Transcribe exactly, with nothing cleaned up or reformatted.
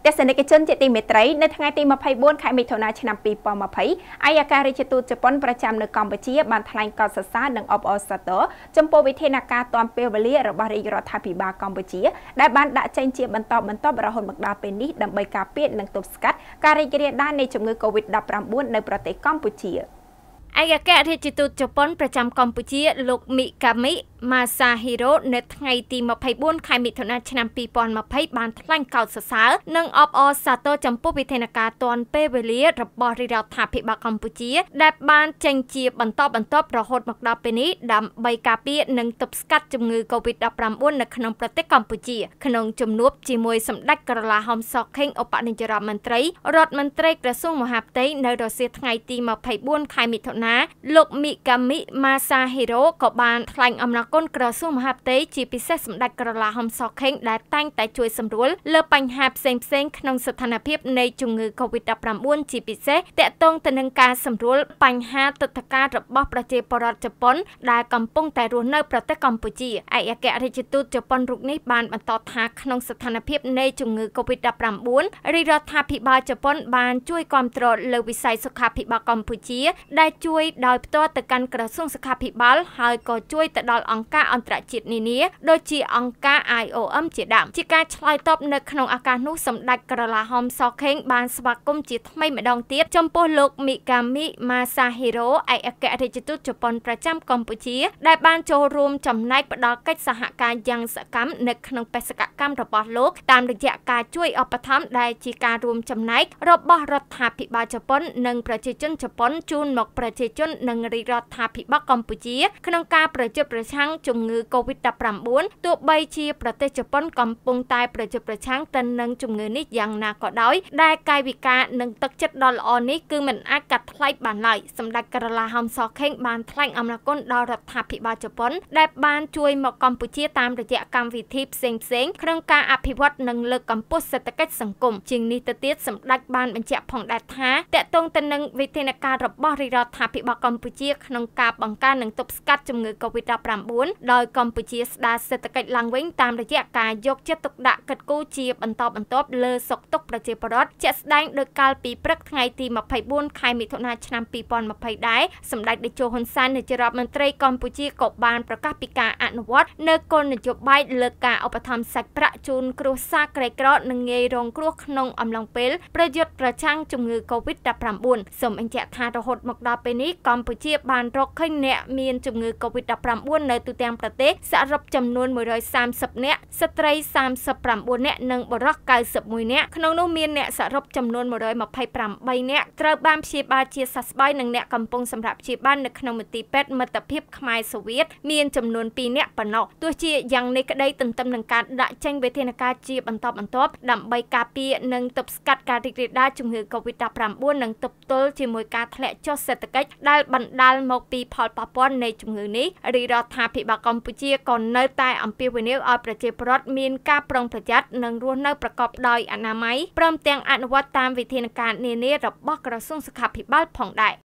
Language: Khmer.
ទស្សនិកជនជាទីមេត្រីនៅថ្ងៃទីម្ភៃបួនខែមិថុនាឆ្នាំពីរពាន់ម្ភៃអាយការដ្ឋទូតជប៉ុនប្រចាំនៅកម្ពុជាបានថ្លែងកោតសរសើរនិងអបអរសាទរចំពោះវិធានការទាន់ពេលវេលារបស់រាជរដ្ឋាភិបាលកម្ពុជាដែលបានដាក់ចេញជាបន្តបន្ទាប់រហូតមកដល់ពេលនេះដើម្បីការពារនិងទប់ស្កាត់ការរីករាលដាលនៃជំងឺ កូវីដ ដប់ប្រាំបួន នៅប្រទេសកម្ពុជាអាយការដ្ឋទូតជប៉ុនប្រចាំកម្ពុជាលោកមីកាមីម៉ាសាហ៊ីរ៉ូនៅថ្ងៃទីម្ភៃបួនខែមិថុនាឆ្នាំពីរពាន់ម្ភៃបានថ្លែងកោតសរសើរនិងអបអរសាទរចំពោះវិធានការទាន់ពេលវេលារបស់រាជរដ្ឋាភិបាលកម្ពុជាដែលបានចេញជាបន្តបន្ទាប់រហូតមកដល់ពេលនេះដើម្បីការពារនិងទប់ស្កាត់ជំងឺ កូវីដ ដប់ប្រាំបួន នៅក្នុងប្រទេសកម្ពុជាក្នុងជំនួបជាមួយសម្ដេចក្រឡាហមស ខេង ឧបនាយករដ្ឋមន្ត្រីរដ្ឋមន្ត្រីក្រសួងមហាផ្ទៃនៅរសៀលថ្ងៃទីម្ភៃបួនខែមិថុនាលោកមីកាមីម៉ាសាហ៊ីរ៉ូក៏បានថ្លែងអំណរគុណក្រសួងមហាផ្ទៃជាពិសេសសម្ដេចក្រឡាហមស ខេង ដែលតែងតែជួយសម្រួលលើបញ្ហាផ្សេងៗក្នុងស្ថានភាពនៃជំងឺ កូវីដ ដប់ប្រាំបួន ជាពិសេសទាក់ទងទៅនឹងការសម្រួលបញ្ហាទឹកធការរបស់ប្រជាពលរដ្ឋជប៉ុនដែលកំពុងតែរស់នៅប្រទេសកម្ពុជាឯកអគ្គរដ្ឋទូតជប៉ុនរូបនេះបានបន្តថាក្នុងស្ថានភាពនៃជំងឺ កូវីដ ដប់ប្រាំបួន រាជរដ្ឋាភិបាលជប៉ុនបានជួយគាំទ្រលើវិស័យសុខាភិបាលកម្ពុជាដែលជួយដោយផ្ទាល់ទៅកាន់ក្រសួងសុខាភិបាលហើយក៏ជួយទៅដល់អង្គការអន្តរជាតិនានាដូចជាអង្គការ ไอ โอ เอ็ม ជាដើមជាការឆ្លើយតបនៅក្នុងឱកាសនោះសម្ដេចក្រឡាហមស ខេង បានស្វាគមន៍ជាថ្មីម្ដងទៀតចំពោះលោកមីកាមីម៉ាសាហ៊ីរ៉ូឯកអគ្គរដ្ឋទូតជប៉ុនប្រចាំកម្ពុជាដែលបានចូលរួមចំណែកផ្ដល់កិច្ចសហការយ៉ាងសកម្មនៅក្នុងបេសកកម្មរបស់លោកតាមរយៈការជួយឧបត្ថម្ភដែលជាការរួមចំណែករបស់រដ្ឋាភិបាលជប៉ុននិងប្រជាជនជប៉ុនជូនមកប្រជាជននិងរាជរដ្ឋាភិបាលកម្ពុជាក្នុងការប្រយុទ្ធប្រឆាំងជំងឺ កូវីដ ដប់ប្រាំបួន ទោះបីជាប្រទេសជប៉ុនកំពុងតែប្រយុទ្ធប្រឆាំងទៅនឹងជំងឺនេះយ៉ាងណាក៏ដោយដែលកាយវិការនិងទឹកចិត្តដ៏ល្អនេះគឺមិនអាចកាត់ថ្លៃបានឡើយសម្ដេចក្រឡាហមស ខេង បានថ្លែងអំណរគុណដល់រដ្ឋាភិបាលជប៉ុនដែលបានជួយមកកម្ពុជាតាមរយៈកម្មវិធីផ្សេងៗក្នុងការអភិវឌ្ឍនិងលើកកម្ពស់សេដ្ឋកិច្ចសង្គមជាងនេះទៅទៀតសម្ដេចបានបញ្ជាក់ផងដែរថាតកតងទៅនឹងវិធានការរបស់រាជរដ្ឋាភិបាលកម្ពុជាក្នុងការបង្ការនិងទប់ស្កាត់ជំងឺ កូវីដ ដប់ប្រាំបួន ដោយកម្ពុជាស្ដារសេដ្ឋកិច្ចឡើងវិញតាមរយៈការយកចិត្តទុកដាក់កិត្តគូជាបន្តបន្ទាប់លើសុខទុក្ខប្រជាពលរដ្ឋជាក់ស្ដែងដោយកាលពីព្រឹកថ្ងៃទីម្ភៃបួនខែមិថុនាឆ្នាំពីរពាន់ម្ភៃដែរសម្ដេចតេជោហ៊ុនសែននាយករដ្ឋមន្ត្រីកម្ពុជាក៏បានប្រកាសពីការអនុវត្តនៅគោលនយោបាយលើការឧបត្ថម្ភសាច់ប្រាក់ជូនគ្រួសារក្រីក្រនិងងាយរងគ្រោះក្នុងអំឡុងពេលប្រយុទ្ធប្រឆាំងជំងឺ កូវីដ ដប់ប្រាំបួន សូមបញ្ជាក់ថារហូតមកដល់ពេលនេះកម្ពុជាបានរកឃើញអ្នកមានជំងឺ កូវីដ ដប់ប្រាំបួន នៅទូទាំងប្រទេសសរុបចំនួនមួយរយសាមសិបនាក់ស្ត្រីសាមសិបប្រាំបួននាក់និងបុរសកៅសិបមួយនាក់ក្នុងនោះមានអ្នកសរុបចំនួនមួយរយម្ភៃប្រាំបីនាក់ត្រូវបានព្យាបាលជាសះស្បើយនិងអ្នកកំពុងសម្រាប់ព្យាបាលនៅក្នុងមន្ទីរពេទ្យមិត្តភាពខ្មែរសូវៀតមានចំនួនពីរនាក់ប៉ុណ្ណោះទោះជាយ៉ាងនេះក្តីទន្ទឹមនឹងការដាក់ចេញវិធានការជាបន្តបន្ទាប់ដើម្បីការពារនិងទប់ស្កាត់ការរីករាលដាលជំងឺ កូវីដ ដប់ប្រាំបួន និងទប់ទល់ជាមួយការធ្លាក់ចុះសេដ្ឋកិច្ចដែលបណ្ដាលមកពីផលប៉ះពាល់នៃជំងឺនេះរាជរដ្ឋាភិបាលកម្ពុជាក៏នៅតែអំពាវនាវឲ្យប្រជាពលរដ្ឋមានការប្រុងប្រយ័ត្ននិងរស់នៅប្រកបដោយអនាម័យព្រមទាំងអនុវត្តតាមវិធានការនានារបស់ក្រសួងសុខាភិបាលផងដែរ